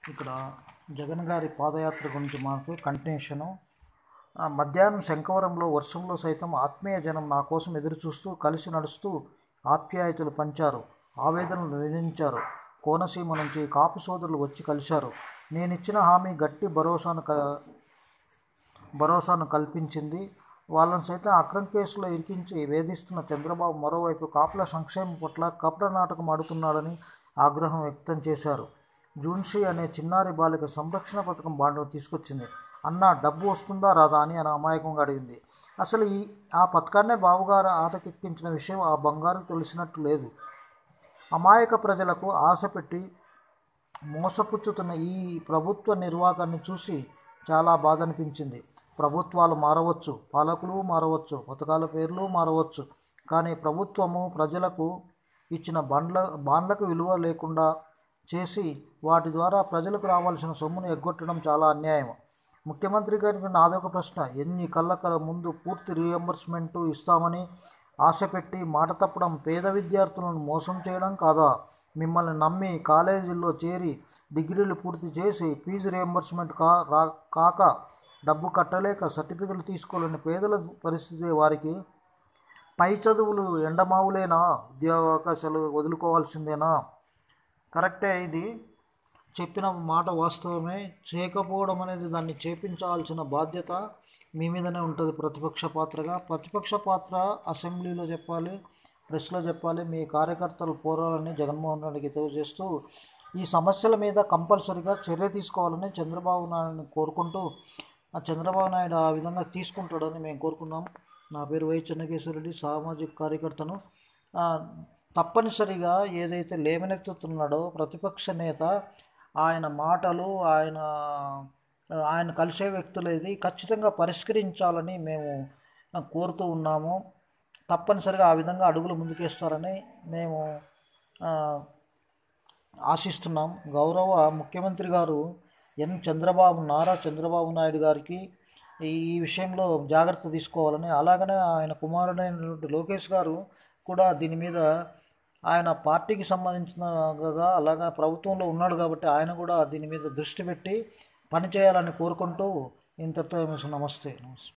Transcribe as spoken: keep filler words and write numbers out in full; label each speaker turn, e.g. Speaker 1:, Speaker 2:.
Speaker 1: ఇక్కడ జగన్ గారి పాదయాత్ర గురించి మనకు కంటిన్యూషను. మధ్యాహ్నం శంఖవరంలో వర్షంలో సైతం ఆత్మీయ జనం నా కోసం ఎదురు చూస్తూ కలిసి నడుస్తూ ఆప్యాయతలు పంచారు, ఆవేదనలు విధించారు. కోనసీమ నుంచి కాపు సోదరులు వచ్చి కలిశారు. నేనిచ్చిన హామీ గట్టి భరోసాను క భరోసాను కల్పించింది. వాళ్ళని సైతం అక్రమ కేసులో ఇరికించి వేధిస్తున్న చంద్రబాబు మరోవైపు కాపుల సంక్షేమం పట్ల కపట నాటకం ఆడుతున్నాడని ఆగ్రహం వ్యక్తం చేశారు. జూన్షీ అనే చిన్నారి బాలిక సంరక్షణ పథకం బాండ్ను తీసుకొచ్చింది. అన్న డబ్బు వస్తుందా రాదా అని అని అమాయకంగా అడిగింది. అసలు ఈ ఆ పథకాన్నే బాబుగారు ఆటకెక్కించిన విషయం ఆ బంగారు తెలిసినట్టు లేదు. అమాయక ప్రజలకు ఆశ పెట్టి మోసపుచ్చుతున్న ఈ ప్రభుత్వ నిర్వాకాన్ని చూసి చాలా బాధ అనిపించింది. ప్రభుత్వాలు మారవచ్చు, పాలకులు మారవచ్చు, పథకాల పేర్లు మారవచ్చు, కానీ ప్రభుత్వము ప్రజలకు ఇచ్చిన బాండ్ల బాండ్లకు విలువ లేకుండా చేసి వాటి ద్వారా ప్రజలకు రావాల్సిన సొమ్మును ఎగ్గొట్టడం చాలా అన్యాయం. ముఖ్యమంత్రి గారికి నాదొక ప్రశ్న, ఎన్ని కళ్ళ ముందు పూర్తి రీఎంబర్స్మెంటు ఇస్తామని ఆశపెట్టి మాట తప్పడం పేద విద్యార్థులను మోసం చేయడం కాదా? మిమ్మల్ని నమ్మి కాలేజీల్లో చేరి డిగ్రీలు పూర్తి చేసి ఫీజు రీఎంబర్స్మెంట్ కా రా కాక డబ్బు కట్టలేక సర్టిఫికెట్లు తీసుకోలేని పేదల పరిస్థితి వారికి పై చదువులు ఎండమావులేనా? ఉద్యోగ అవకాశాలు వదులుకోవాల్సిందేనా? కరెక్టే, ఇది చెప్పిన మాట వాస్తవమే. చేయకపోవడం అనేది దాన్ని చేపించాల్సిన బాధ్యత మీ మీదనే ఉంటుంది. ప్రతిపక్ష పాత్రగా ప్రతిపక్ష పాత్ర అసెంబ్లీలో చెప్పాలి, ప్రెస్లో చెప్పాలి. మీ కార్యకర్తలు పోరాలని జగన్మోహన్ రెడ్డికి తెలియజేస్తూ ఈ సమస్యల మీద కంపల్సరిగా చర్య తీసుకోవాలని చంద్రబాబు నాయుడిని కోరుకుంటూ, ఆ చంద్రబాబు నాయుడు ఆ విధంగా తీసుకుంటాడని మేము కోరుకున్నాం. నా పేరు వై చెన్నకేశ్వరరెడ్డి, సామాజిక కార్యకర్తను. తప్పనిసరిగా ఏదైతే లేవనెత్తుతున్నాడో ప్రతిపక్ష నేత, ఆయన మాటలు, ఆయన ఆయన కలిసే వ్యక్తులేది ఖచ్చితంగా పరిష్కరించాలని మేము కోరుతూ ఉన్నాము. తప్పనిసరిగా ఆ విధంగా అడుగులు ముందుకేస్తారని మేము ఆశిస్తున్నాం. గౌరవ ముఖ్యమంత్రి గారు ఎన్ చంద్రబాబు నారా చంద్రబాబు నాయుడు గారికి ఈ విషయంలో జాగ్రత్త తీసుకోవాలని, అలాగనే ఆయన కుమారుడైనటువంటి లోకేష్ గారు కూడా దీని మీద ఆయన పార్టీకి సంబంధించినగా అలాగా ప్రభుత్వంలో ఉన్నాడు కాబట్టి ఆయన కూడా దీని మీద దృష్టి పెట్టి పనిచేయాలని కోరుకుంటూ ఇంతటితో నమస్తే నమస్తే.